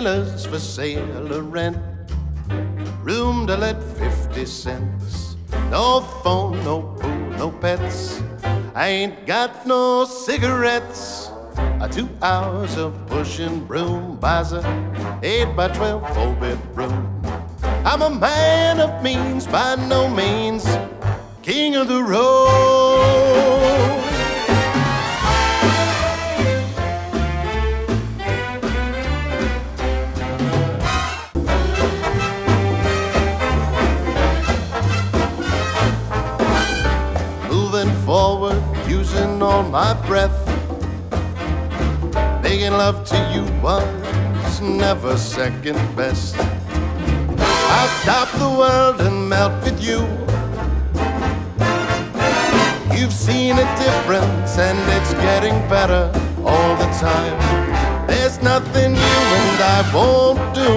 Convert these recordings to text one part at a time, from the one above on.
trailers for sale or rent, room to let 50 cents. No phone, no pool, no pets. I ain't got no cigarettes. 2 hours of pushing broom buys a 8 by 12 4-bedroom. I'm a man of means, by no means king of the road. Moving forward, using all my breath. Making love to you was never second best. I'll stop the world and melt with you. You've seen a difference and it's getting better all the time. There's nothing you and I won't do.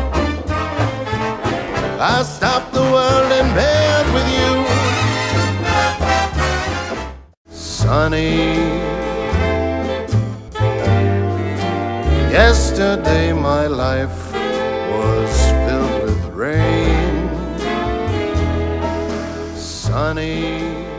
I'll stop the world and melt with you. Sunny, yesterday my life was filled with rain. Sunny,